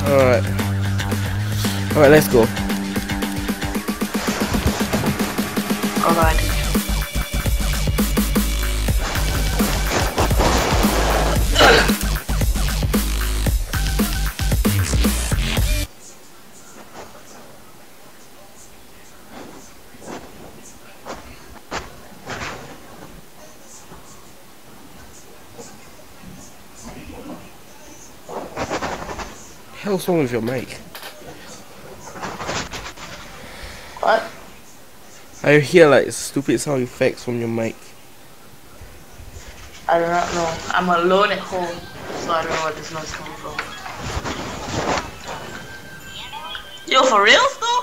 Alright. Alright, let's go. Alright. Hell's wrong with your mic? What? I hear like stupid sound effects from your mic. I do not know. I'm alone at home, so I don't know where this noise coming from. Yo, for real though?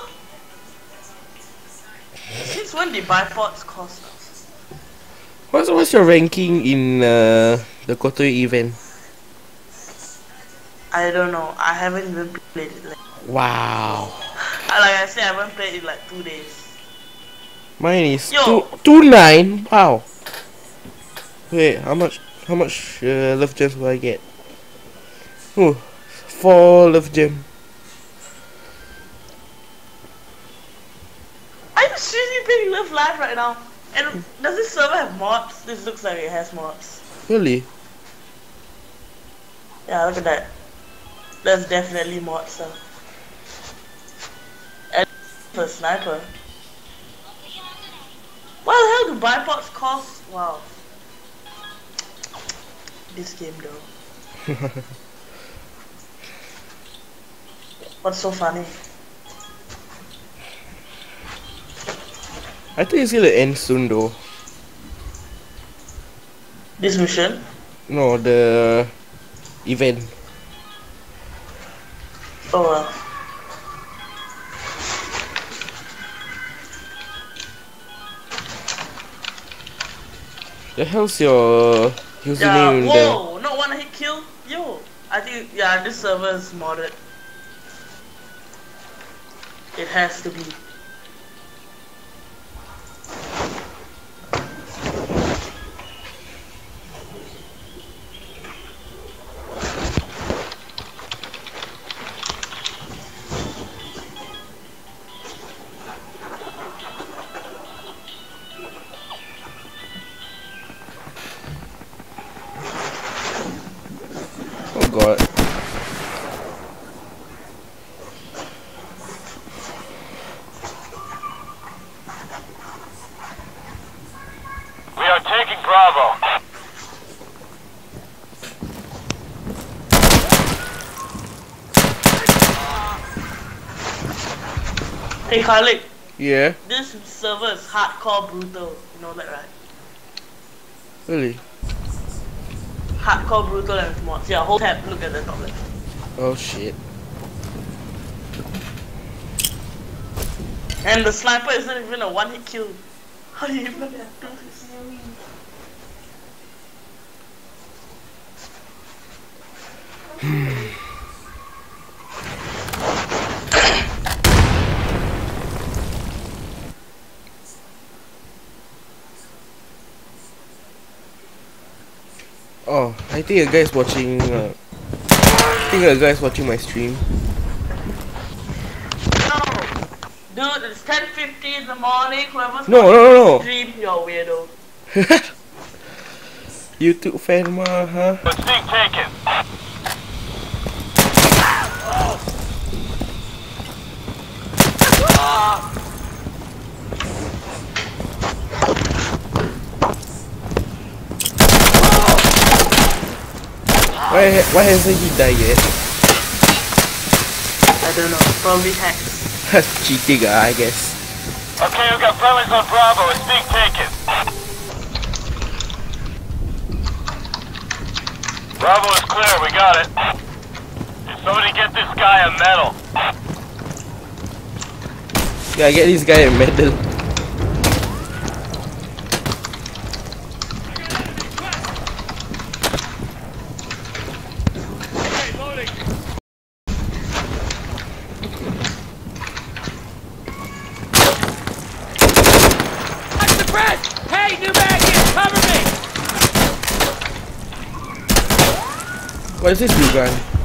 Since when did bipods cost us? What's your ranking in the Kotori event? I don't know. I haven't even played it. Wow. Like I said, I haven't played it like 2 days. Mine is Yo. 2.9. Wow. Wait, how much love gems will I get? Oh, 4 love gem. I'm seriously playing Live Live right now. And does this server have mods? This looks like it has mods. Really? Yeah, look at that. That's definitely mods stuff. And for sniper. What the hell do bipods cost? Wow. This game though. What's so funny? I think it's gonna end soon though. This mission? No, the event. Oh well. The hell's your username in the... Whoa! Not one hit kill? Yo! I think, yeah, this server is modded. It has to be. Oh god. We are taking Bravo. Hey Khalid, Yeah? this server is hardcore brutal. You know that, right? Really? Hardcore brutal and mods. Yeah, hold tab, look at the top left. Oh shit. And the sniper isn't even a one hit kill. How do you even do this? Oh, I think a guy's watching my stream. No! Dude, it's 10:50 in the morning. Whoever's No. stream, you're weirdo. YouTube fan mah, huh? Let's being taken. Why hasn't he died yet? I don't know, probably hacks. Cheating, I guess. Okay, we've got friendlies on Bravo. It's being taken. Bravo is clear. We got it. Did somebody get this guy a medal? Yeah, get this guy a medal. Hey, new mag here! Cover me! What is this new gun?